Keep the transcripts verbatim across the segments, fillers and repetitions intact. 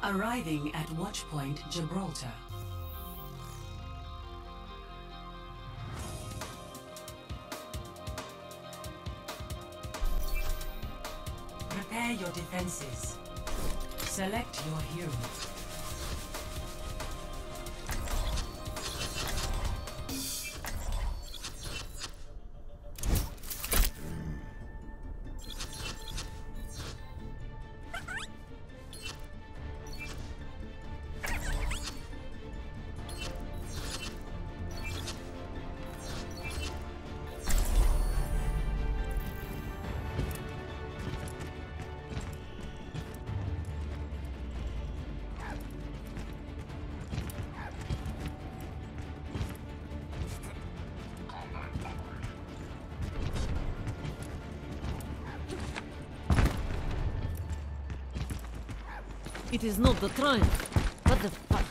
Arriving at Watchpoint, Gibraltar. Prepare your defenses. Select your hero. It is not the triumph, but the fight.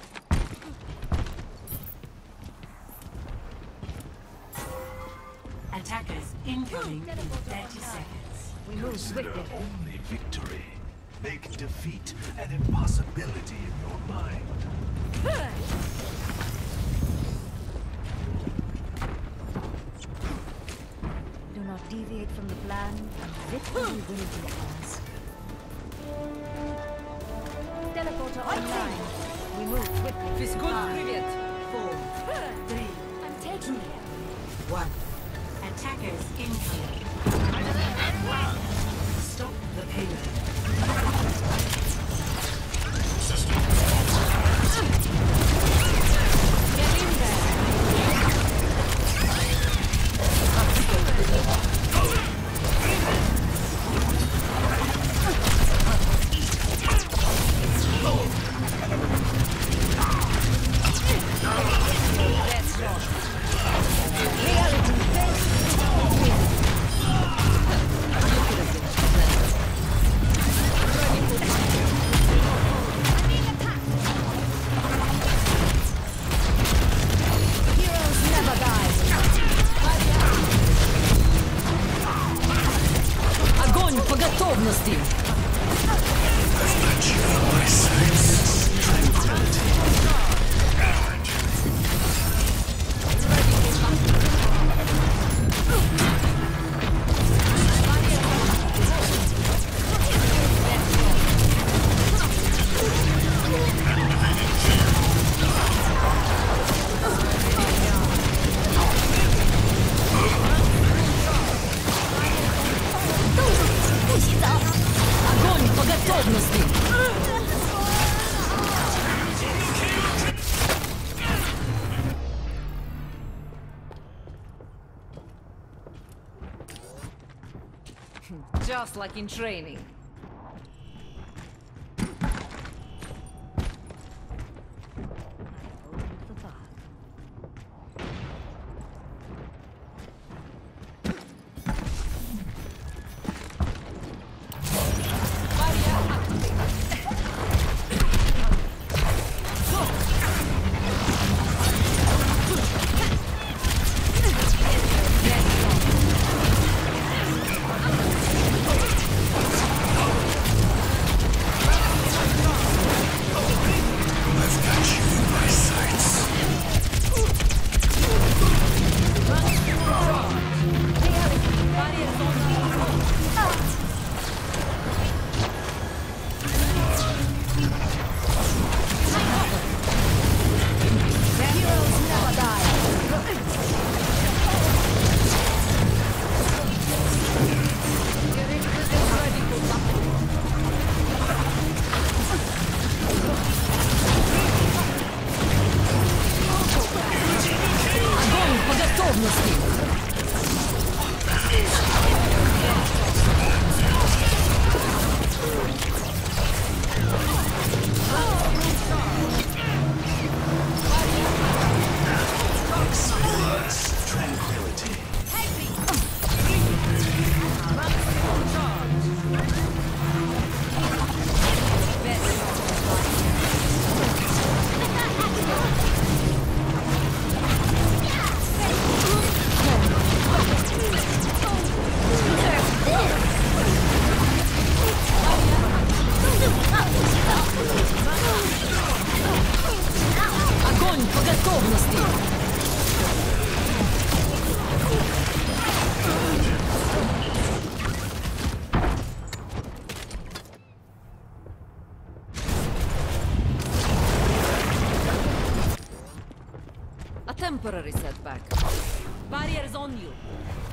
Attackers incoming in thirty seconds. We move Consider quickly. only victory. Make defeat an impossibility in your mind. Do not deviate from the plan, and victory will be ours. Teleporter online. We move quickly. Fiskul Privet. Four, three, I'm taking it. one. Attackers incoming. Stop the payload. Get in there. Let's go. Reality based. Heroes never die. Огонь по готовности. Огонь по готовности. Just like in training. Temporary setback. Barriers on you.